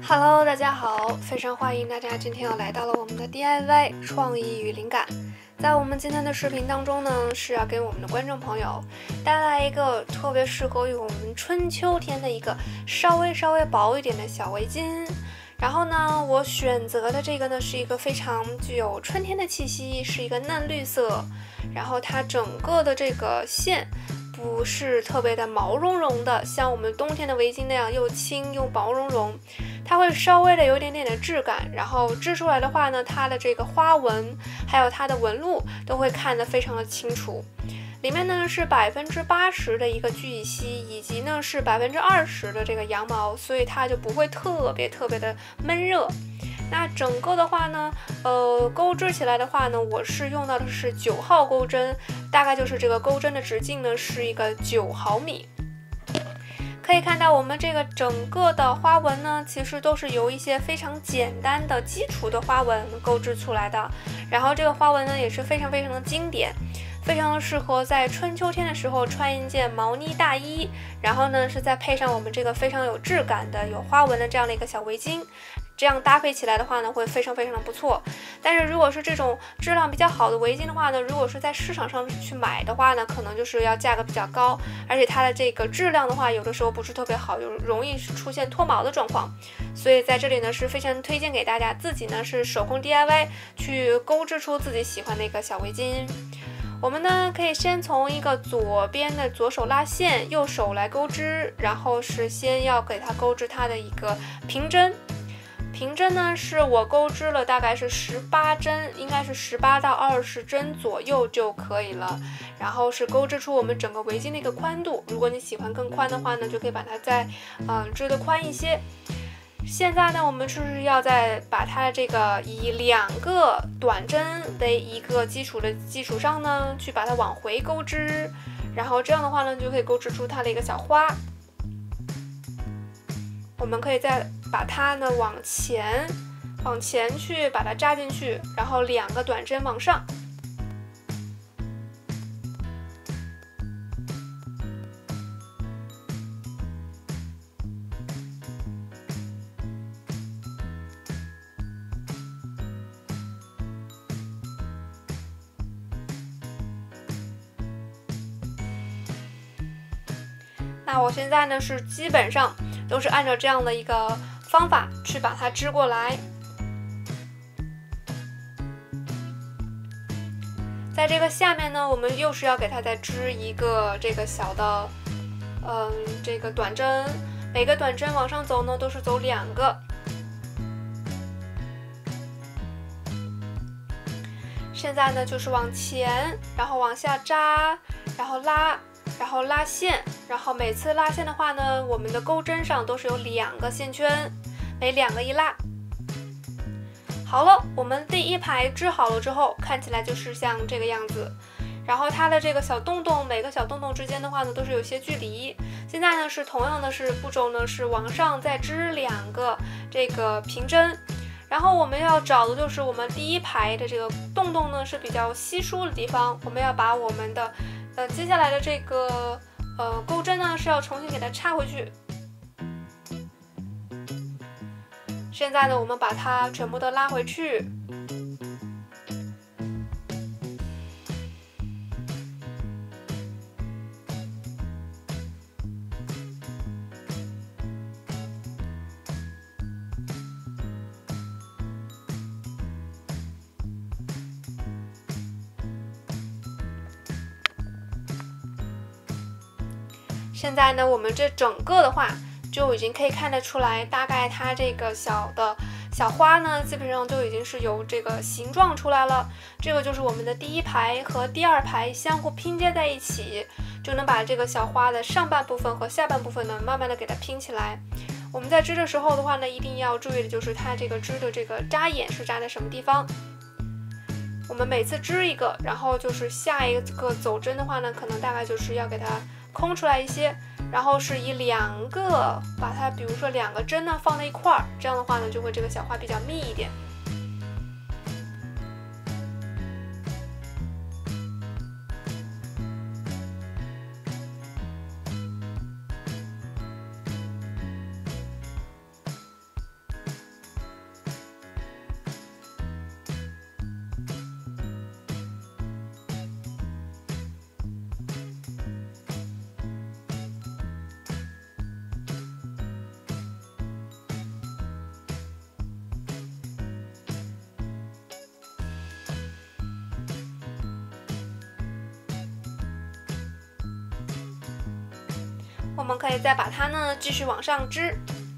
Hello，大家好，非常欢迎大家今天又来到了我们的 DIY 创意与灵感。在我们今天的视频当中呢，是要给我们的观众朋友带来一个特别适合于我们春秋天的一个稍微薄一点的小围巾。然后呢，我选择的这个呢是一个非常具有春天的气息，是一个嫩绿色，然后它整个的这个线不是特别的毛茸茸的，像我们冬天的围巾那样又轻又毛茸茸，它会稍微的有一点点的质感，然后织出来的话呢，它的这个花纹还有它的纹路都会看得非常的清楚。里面呢是80%的一个聚乙烯，以及呢是20%的这个羊毛，所以它就不会特别的闷热。那整个的话呢，钩织起来的话呢，我是用到的是9号钩针，大概就是这个钩针的直径呢是一个9毫米。可以看到我们这个整个的花纹呢，其实都是由一些非常简单的基础的花纹钩织出来的，然后这个花纹呢也是非常的经典，非常的适合在春秋天的时候穿一件毛呢大衣，然后呢是再配上我们这个非常有质感的有花纹的这样的一个小围巾，这样搭配起来的话呢会非常的不错。但是如果是这种质量比较好的围巾的话呢，如果是在市场上去买的话呢，可能就是要价格比较高，而且它的这个质量的话有的时候不是特别好，有容易出现脱毛的状况。所以在这里呢是非常推荐给大家自己呢是手工 DIY 去钩织出自己喜欢的一个小围巾。我们呢可以先从一个左边的左手拉线，右手来钩织，然后是先要给它钩织它的一个平针。平针呢是我钩织了大概是18针，应该是18到20针左右就可以了。然后是钩织出我们整个围巾的一个宽度，如果你喜欢更宽的话呢，就可以把它再织得宽一些。现在呢，我们就是要再把它这个以2个短针为一个基础的基础上呢，去把它往回钩织，然后这样的话呢，就可以钩织出它的一个小花。我们可以再把它呢往前去把它扎进去，然后2个短针往上。那我现在呢是基本上都是按照这样的一个方法去把它织过来。在这个下面呢，我们又是要给它再织一个这个小的这个短针，每个短针往上走呢都是走2个。现在呢就是往前，然后往下扎，然后拉线，然后每次拉线的话呢，我们的钩针上都是有2个线圈，每2个一拉。好了，我们第一排织好了之后，看起来就是像这个样子。然后它的这个小洞洞，每个小洞洞之间的话呢，都是有些距离。现在呢是同样的是步骤呢，是往上再织2个这个平针。然后我们要找的就是我们第一排的这个洞洞呢是比较稀疏的地方，我们要把我们的接下来的这个钩针呢是要重新给它插回去。现在呢我们把它全部都拉回去。现在呢我们这整个的话就已经可以看得出来，大概它这个小花呢基本上都已经是有这个形状出来了。这个就是我们的第一排和第2排相互拼接在一起，就能把这个小花的上半部分和下半部分呢慢慢的给它拼起来。我们在织的时候的话呢，一定要注意的就是它这个织的这个扎眼是扎在什么地方。我们每次织一个，然后就是下一个走针的话呢，可能大概就是要给它空出来一些，然后是以2个把它，比如说2个针呢放在一块儿，这样的话呢就会这个小花比较密一点。 我们可以再把它呢继续往上织。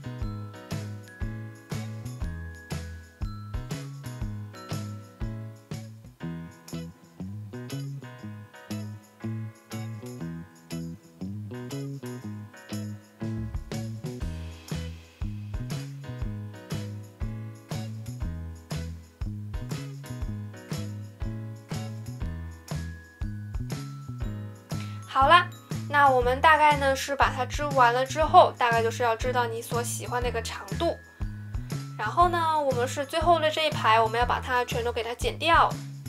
好啦，那我们大概呢是把它织完了之后，大概就是要织到你所喜欢的一个长度。然后呢，我们是最后的这一排，我们要把它全都给它剪掉。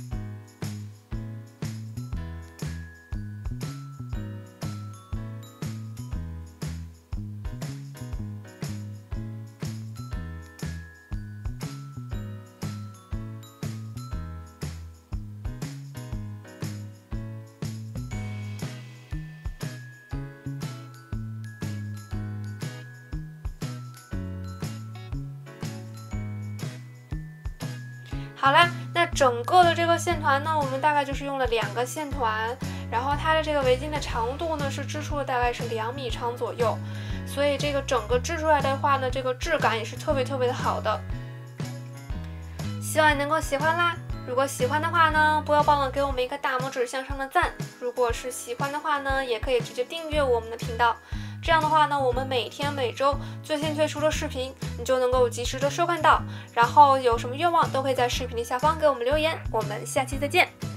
好啦，那整个的这个线团呢，我们大概就是用了2个线团，然后它的这个围巾的长度呢是织出了大概是2米长左右，所以这个整个织出来的话呢，这个质感也是特别的好的。希望你能够喜欢啦！如果喜欢的话呢，不要忘了给我们一个大拇指向上的赞。如果是喜欢的话呢，也可以直接订阅我们的频道。这样的话呢，我们每天每周最新推出的视频，你就能够及时的收看到。然后有什么愿望都可以在视频的下方给我们留言。我们下期再见。